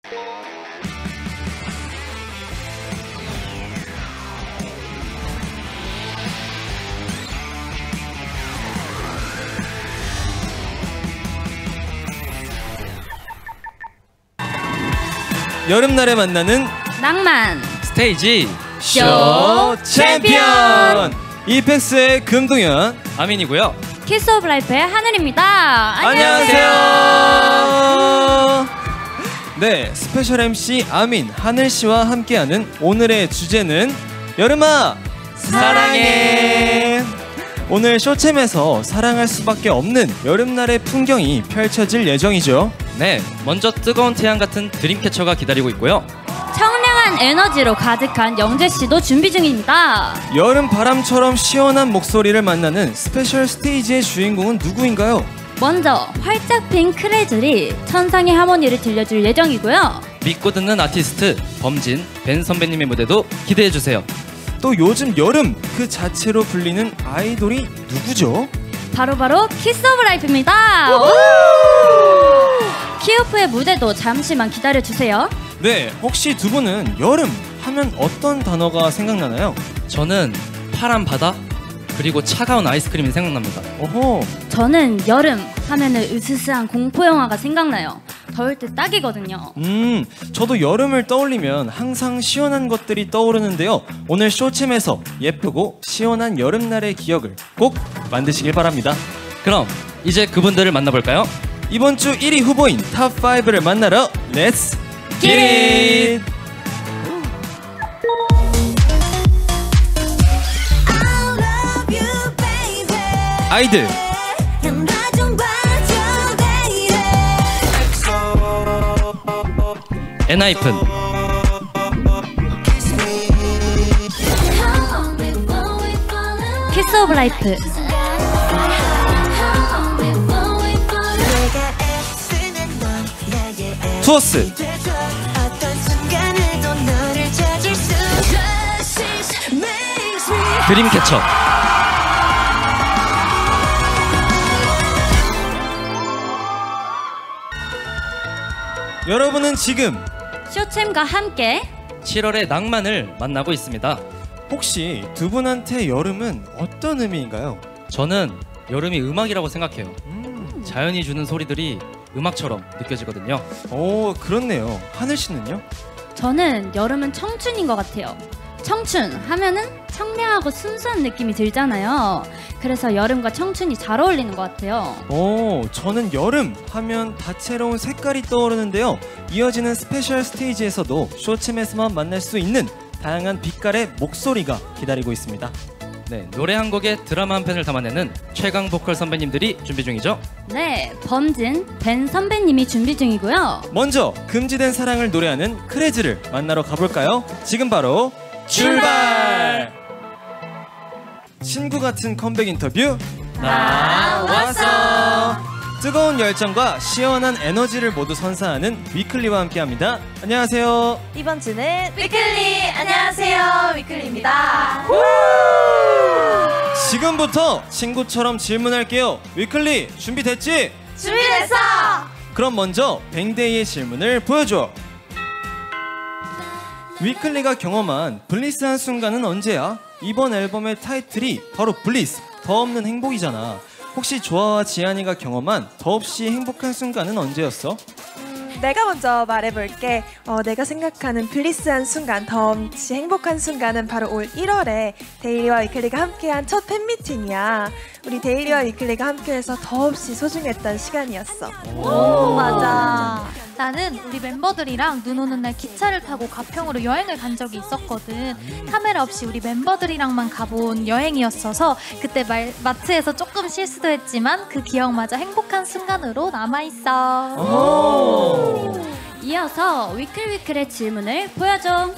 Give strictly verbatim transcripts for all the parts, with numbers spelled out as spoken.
여름날에 만나는 낭만 스테이지 쇼 챔피언 이펙스의 금동현 아민이고요. 키스 오브 라이프의 하늘입니다. 안녕하세요. 네, 스페셜 엠씨 아민 하늘씨와 함께하는 오늘의 주제는 여름아 사랑해. 오늘 쇼챔에서 사랑할 수밖에 없는 여름날의 풍경이 펼쳐질 예정이죠. 네, 먼저 뜨거운 태양 같은 드림캐쳐가 기다리고 있고요. 청량한 에너지로 가득한 영재씨도 준비 중입니다. 여름 바람처럼 시원한 목소리를 만나는 스페셜 스테이지의 주인공은 누구인가요? 먼저 활짝 핀 크레즐이 천상의 하모니를 들려줄 예정이고요. 믿고 듣는 아티스트 범진, 벤 선배님의 무대도 기대해주세요. 또 요즘 여름 그 자체로 불리는 아이돌이 누구죠? 바로바로 키스 오브 라이프입니다. 키오프의 무대도 잠시만 기다려주세요. 네, 혹시 두 분은 여름 하면 어떤 단어가 생각나나요? 저는 파란 바다 그리고 차가운 아이스크림이 생각납니다. 어허. 저는 여름 하면은 으스스한 공포영화가 생각나요. 더울 때 딱이거든요. 음, 저도 여름을 떠올리면 항상 시원한 것들이 떠오르는데요. 오늘 쇼챔에서 예쁘고 시원한 여름날의 기억을 꼭 만드시길 바랍니다. 그럼 이제 그분들을 만나볼까요? 이번 주 일 위 후보인 탑 파이브를 만나러 렛츠 겟 잇! 아이들 엔하이픈 키스 오브 라이프 투어스 드림캐쳐 여러분은 지금 쇼챔과 함께 칠월의 낭만을 만나고 있습니다. 혹시 두 분한테 여름은 어떤 의미인가요? 저는 여름이 음악이라고 생각해요. 음. 자연이 주는 소리들이 음악처럼 느껴지거든요. 오, 그렇네요. 하늘 씨는요? 저는 여름은 청춘인 것 같아요. 청춘 하면은 청량하고 순수한 느낌이 들잖아요. 그래서 여름과 청춘이 잘 어울리는 것 같아요. 오, 저는 여름 하면 다채로운 색깔이 떠오르는데요. 이어지는 스페셜 스테이지에서도 쇼챔에서만 만날 수 있는 다양한 빛깔의 목소리가 기다리고 있습니다. 네, 노래 한 곡에 드라마 한 편을 담아내는 최강 보컬 선배님들이 준비 중이죠. 네, 범진, 벤 선배님이 준비 중이고요. 먼저 금지된 사랑을 노래하는 크레즐을 만나러 가볼까요? 지금 바로 출발! 친구 같은 컴백 인터뷰 나왔어! 뜨거운 열정과 시원한 에너지를 모두 선사하는 위클리와 함께합니다. 안녕하세요. 이번 주는 위클리! 안녕하세요, 위클리입니다. 지금부터 친구처럼 질문할게요. 위클리 준비됐지? 준비됐어! 그럼 먼저 뱅데이의 질문을 보여줘. 위클리가 경험한 블리스한 순간은 언제야? 이번 앨범의 타이틀이 바로 블리스, 더 없는 행복이잖아. 혹시 조아와 지안이가 경험한 더없이 행복한 순간은 언제였어? 내가 먼저 말해볼게. 어, 내가 생각하는 블리스한 순간, 더없이 행복한 순간은 바로 올 일월에 데일리와 위클리가 함께한 첫 팬미팅이야. 우리 데일리와 위클리가 함께해서 더없이 소중했던 시간이었어. 오, 맞아. 나는 우리 멤버들이랑 눈 오는 날 기차를 타고 가평으로 여행을 간 적이 있었거든. 카메라 없이 우리 멤버들이랑만 가본 여행이었어서 그때 말, 마트에서 조금 실수도 했지만 그 기억마저 행복한 순간으로 남아있어. 오. 이어서 위클위클의 질문을 보여줘.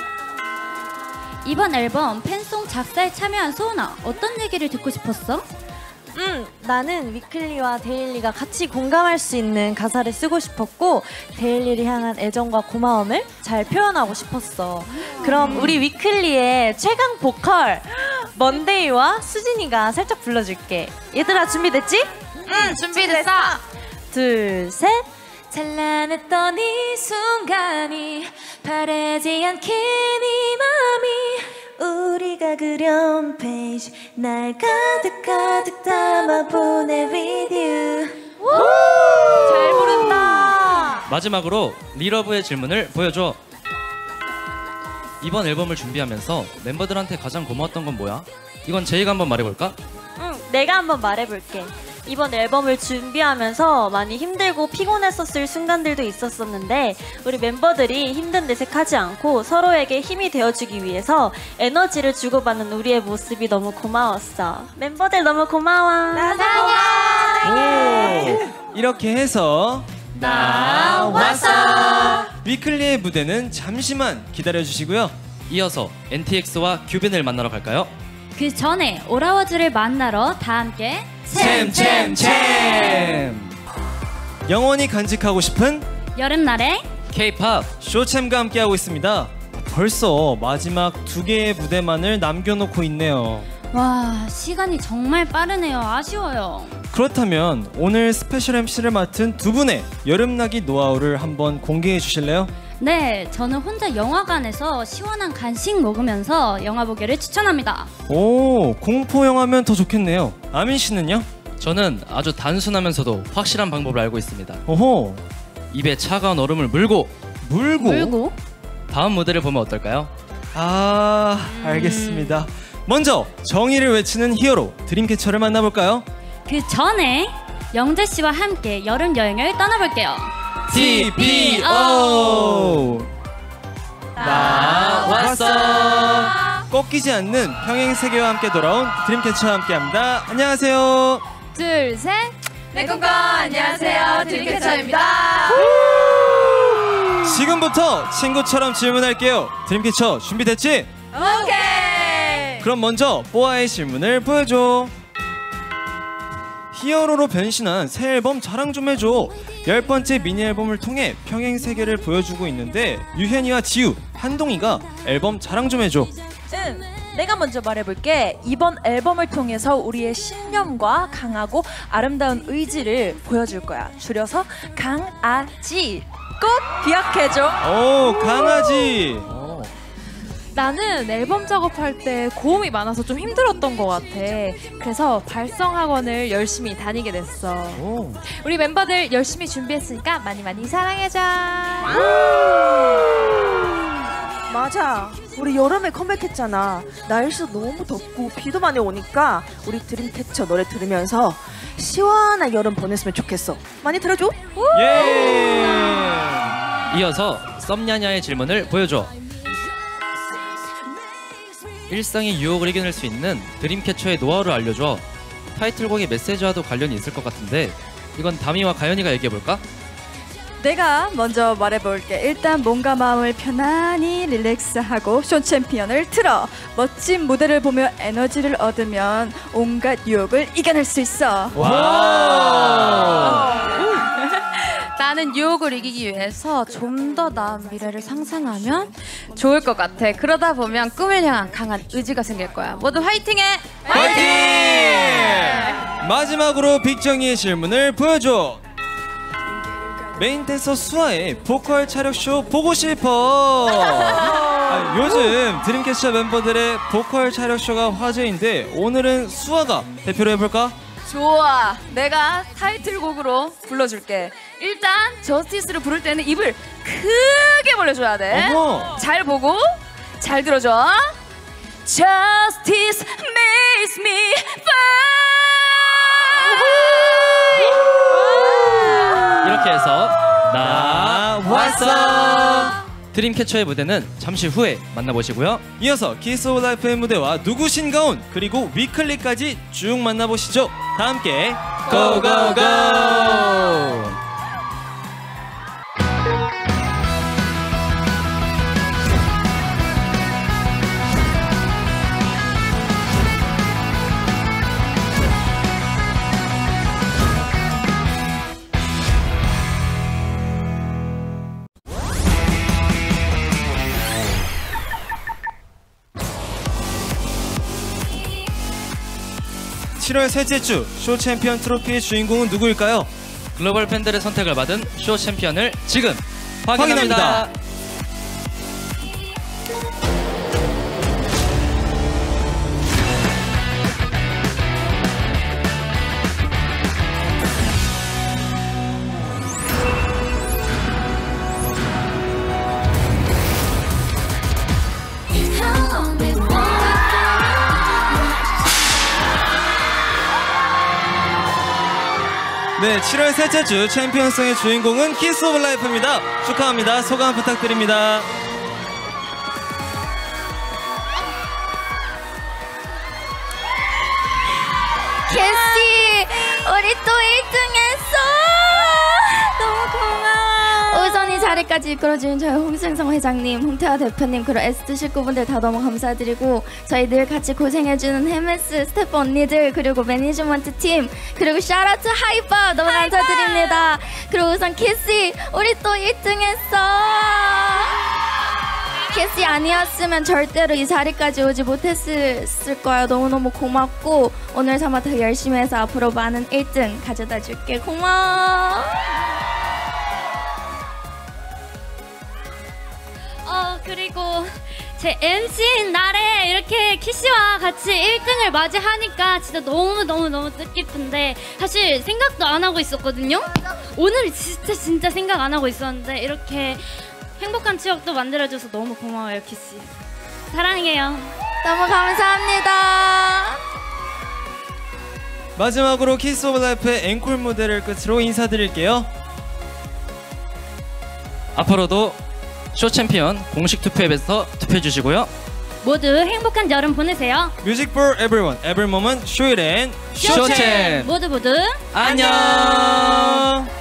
이번 앨범 팬송 작사에 참여한 소은아, 어떤 얘기를 듣고 싶었어? 음, 나는 위클리와 데일리가 같이 공감할 수 있는 가사를 쓰고 싶었고 데일리를 향한 애정과 고마움을 잘 표현하고 싶었어. 그럼 우리 위클리의 최강 보컬 먼데이와 수진이가 살짝 불러줄게. 얘들아 준비됐지? 응, 준비됐어. 둘, 셋. 찬란했던 이 순간 많이 바라지 않게 네 맘이 우리가 그려온 페이지 날 가득 가득 담아 보내 with you. 잘 부른다. 마지막으로 리러브의 질문을 보여줘. 이번 앨범을 준비하면서 멤버들한테 가장 고마웠던 건 뭐야? 이건 제이가 한번 말해볼까? 응, 내가 한번 말해볼게. 이번 앨범을 준비하면서 많이 힘들고 피곤했었을 순간들도 있었었는데 우리 멤버들이 힘든 내색하지 않고 서로에게 힘이 되어주기 위해서 에너지를 주고받는 우리의 모습이 너무 고마웠어. 멤버들 너무 고마워. 오, 이렇게 해서 나 왔어. 위클리의 무대는 잠시만 기다려주시고요. 이어서 엔티엑스와 규빈을 만나러 갈까요? 그 전에 오라워즈를 만나러 다 함께 챔챔챔! 영원히 간직하고 싶은 여름날의 K-팝 쇼챔과 함께하고 있습니다. 벌써 마지막 두 개의 무대만을 남겨놓고 있네요. 와, 시간이 정말 빠르네요. 아쉬워요. 그렇다면 오늘 스페셜 엠시를 맡은 두 분의 여름나기 노하우를 한번 공개해 주실래요? 네, 저는 혼자 영화관에서 시원한 간식 먹으면서 영화 보기를 추천합니다. 오, 공포 영화면 더 좋겠네요. 아민 씨는요? 저는 아주 단순하면서도 확실한 방법을 알고 있습니다. 오호, 입에 차가운 얼음을 물고 물고? 물고 다음 무대를 보면 어떨까요? 아, 알겠습니다. 먼저 정의를 외치는 히어로 드림캐쳐를 만나볼까요? 그 전에 영재 씨와 함께 여름 여행을 떠나볼게요. 티피오 나왔어. 꺾이지 않는 평행 세계와 함께 돌아온 드림캐쳐와 함께합니다. 안녕하세요. 둘, 셋. 네콩콩 안녕하세요. 드림캐쳐입니다. 지금부터 친구처럼 질문할게요. 드림캐쳐 준비됐지? 오케이. 그럼 먼저 뽀아의 질문을 보여줘. 히어로로 변신한 새 앨범 자랑 좀 해줘. 열 번째 미니 앨범을 통해 평행 세계를 보여주고 있는데 유현이와 지우, 한동이가 앨범 자랑 좀 해줘. 응, 내가 먼저 말해볼게. 이번 앨범을 통해서 우리의 신념과 강하고 아름다운 의지를 보여줄 거야. 줄여서 강아지. 꼭 기억해줘. 오, 강아지. 나는 앨범 작업할 때 고음이 많아서 좀 힘들었던 것 같아. 그래서 발성 학원을 열심히 다니게 됐어. 오. 우리 멤버들 열심히 준비했으니까 많이 많이 사랑해줘. 맞아. 우리 여름에 컴백했잖아. 날씨도 너무 덥고 비도 많이 오니까 우리 드림캐쳐 노래 들으면서 시원한 여름 보냈으면 좋겠어. 많이 들어줘. 예. 이어서 썸냐냐의 질문을 보여줘. 일상의 유혹을 이겨낼 수 있는 드림캐쳐의 노하우를 알려줘. 타이틀곡의 메시지와도 관련이 있을 것 같은데 이건 다미와 가연이가 얘기해볼까? 내가 먼저 말해볼게. 일단 몸과 마음을 편안히 릴렉스하고 쇼 챔피언을 틀어. 멋진 무대를 보며 에너지를 얻으면 온갖 유혹을 이겨낼 수 있어. 와. 나는 유혹을 이기기 위해서 좀 더 나은 미래를 상상하면 좋을 것 같아. 그러다 보면 꿈을 향한 강한 의지가 생길 거야. 모두 화이팅해! 화이팅! 마지막으로 빅정이의 질문을 보여줘. 메인 댄서 수아의 보컬 차력쇼 보고 싶어. 아, 요즘 드림캐쳐 멤버들의 보컬 차력쇼가 화제인데 오늘은 수아가 대표로 해볼까? 좋아, 내가 타이틀곡으로 불러줄게. 일단 저스티스를 부를 때는 입을 크게 벌려줘야 돼. 어머. 잘 보고 잘 들어줘. Justice makes me fly. 이렇게 해서 나 왔어. 왔어. 드림캐쳐의 무대는 잠시 후에 만나보시고요. 이어서 키스 오브 라이프의 무대와 누구신가온 그리고 위클리까지 쭉 만나보시죠. 다 함께 고고고. 칠월 셋째 주 쇼 챔피언 트로피의 주인공은 누구일까요? 글로벌 팬들의 선택을 받은 쇼 챔피언을 지금 확인합니다. 확인합니다. 네, 칠월 셋째 주 챔피언송의 주인공은 키스 오브 라이프입니다. 축하합니다. 소감 부탁드립니다. 캐시, 우리 또 일 등 했어. 너무 고마워. 우선 이 자리까지 이끌어주신 저희 홍승성 회장님, 홍태화 대표님, 그리고 에스티 식구분들 다 너무 감사드리고, 저희 늘 같이 고생해주는 엠에스 스태프 언니들, 그리고 매니지먼트 팀, 그리고 샤라트 하이파 너무 감사드립니다. 그리고 우선 캐시, 우리 또 일 등 했어. 캐시 아니었으면 절대로 이 자리까지 오지 못했을 거야. 너무너무 고맙고, 오늘 삼아 더 열심히 해서 앞으로 많은 일 등 가져다 줄게. 고마워. 어, 그리고 제 엠시인 날에 이렇게 키씨와 같이 일 등을 맞이하니까 진짜 너무너무너무 뜻깊은데, 사실 생각도 안 하고 있었거든요. 오늘 진짜 진짜 생각 안 하고 있었는데 이렇게 행복한 추억도 만들어줘서 너무 고마워요, 키씨. 사랑해요. 너무 감사합니다. 마지막으로 키스 오브 라이프의 앵콜 무대를 끝으로 인사드릴게요. 앞으로도 쇼 챔피언 공식 투표 앱에서 투표해 주시고요. 모두 행복한 여름 보내세요. 뮤직 for everyone, every moment, show it and 쇼챔. 모두 모두 안녕.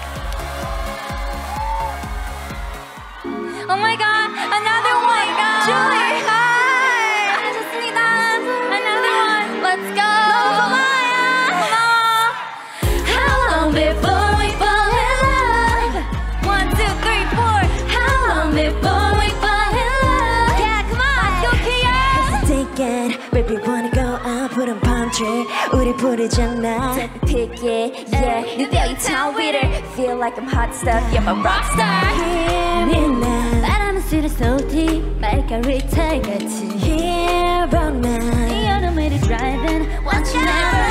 Oh my god, another one. Julie, hi. 좋습니다. Another one. Let's go. 너무 고마워요. 고마워. How long before we fall in love? One, two, three, four. How long before we fall in love? Yeah, come on. Let's go, Kia. Hesitating, where we wanna go? I'm putting palm tree. 우리 부르잖아. Take the pick, yeah, yeah. New Delhi town with her. Feel like I'm hot stuff. Yeah, I'm a rock star. Hear me now. 바람은 스려 소리 말가리 타이같이 Here about now. 이 여름을 driving. Want you never